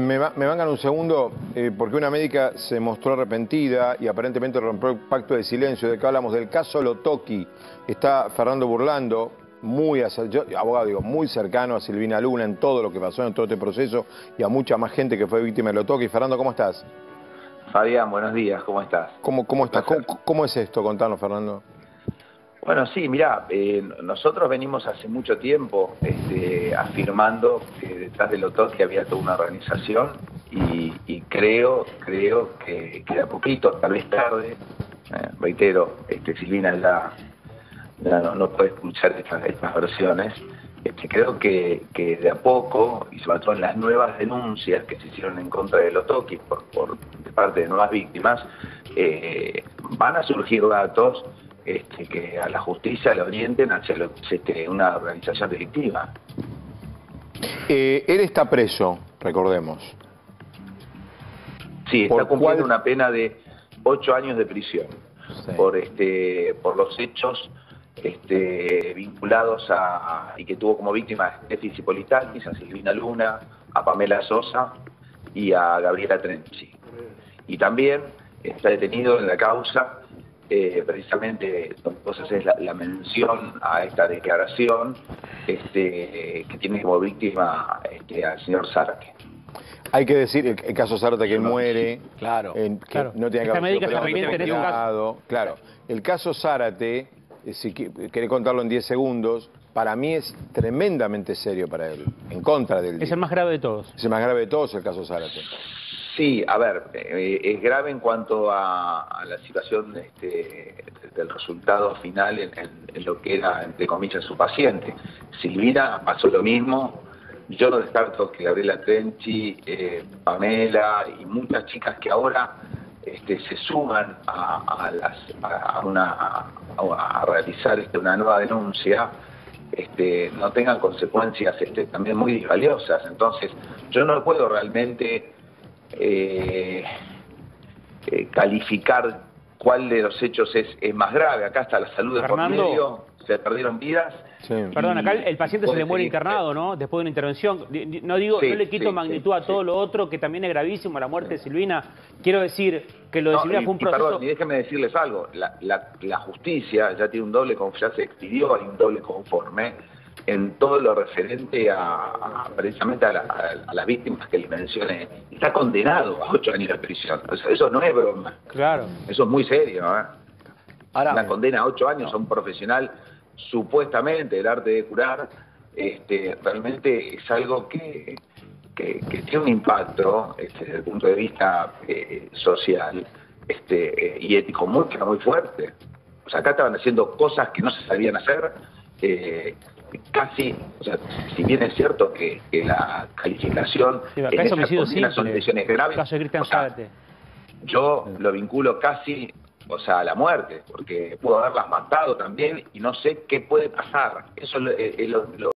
Me mangan un segundo, porque una médica se mostró arrepentida y aparentemente rompió el pacto de silencio. De que hablamos del caso Lotoki. Está Fernando Burlando, abogado, digo, muy cercano a Silvina Luna en todo lo que pasó en todo este proceso y a mucha más gente que fue víctima de Lotoki. Fernando, ¿cómo estás? Fabián, buenos días, ¿cómo estás? ¿Cómo estás? ¿Cómo es esto? Contanos, Fernando. Bueno, sí, mirá, nosotros venimos hace mucho tiempo afirmando que detrás de Lotoki había toda una organización y creo que queda poquito, tal vez tarde, reitero, Silvina ya no puede escuchar estas versiones. Creo que de a poco, y sobre todo en las nuevas denuncias que se hicieron en contra de Lotoki de parte de nuevas víctimas, van a surgir datos que a la justicia le orienten hacia una organización delictiva. Él está preso, recordemos. Sí, está cumpliendo una pena de 8 años de prisión, sí, por los hechos vinculados y que tuvo como víctimas a Steffi Cipolitakis, a Silvina Luna, a Pamela Sosa y a Gabriela Trenchi. Y también está detenido en la causa, precisamente donde vos haces la mención a esta declaración, que tiene como víctima al señor Zárate. Hay que decir, el caso Zárate, que él muere, claro, que no tiene que haber sido caso. Claro, el caso Zárate, si querés contarlo en 10 segundos, para mí es tremendamente serio para él, en contra del... Es el más grave de todos. Es el más grave de todos, el caso Zárate. Sí, a ver, es grave en cuanto a la situación del resultado final en lo que era, entre comillas, su paciente. Silvina pasó lo mismo. Yo no descarto que Gabriela Trenchi, Pamela y muchas chicas que ahora se suman a realizar una nueva denuncia, no tengan consecuencias también muy valiosas. Entonces, yo no puedo realmente calificar cuál de los hechos es más grave. Acá está la salud de por medio, se perdieron vidas. Sí. Perdón, acá el paciente se le muere internado, ¿no? Después de una intervención. No digo, sí, no le quito magnitud a todo lo otro, que también es gravísimo, la muerte de Silvina. Quiero decir que lo de Silvina fue un proceso... Perdón, y déjenme decirles algo. La justicia ya tiene ya se expidió, hay un doble conforme en todo lo referente precisamente a las víctimas que le mencioné. Está condenado a 8 años de prisión. Eso no es broma. Claro. Eso es muy serio, ¿eh? Ahora, una condena a 8 años a un profesional supuestamente del arte de curar, realmente es algo que tiene un impacto desde el punto de vista social y ético muy fuerte. O sea, acá estaban haciendo cosas que no se sabían hacer, casi, o sea, si bien es cierto que la calificación sí, acá es homicidio simple, son lesiones graves, caso de Cristian Zárate. Yo lo vinculo casi, o sea, a la muerte, porque pudo haberlas matado también y no sé qué puede pasar. Eso es lo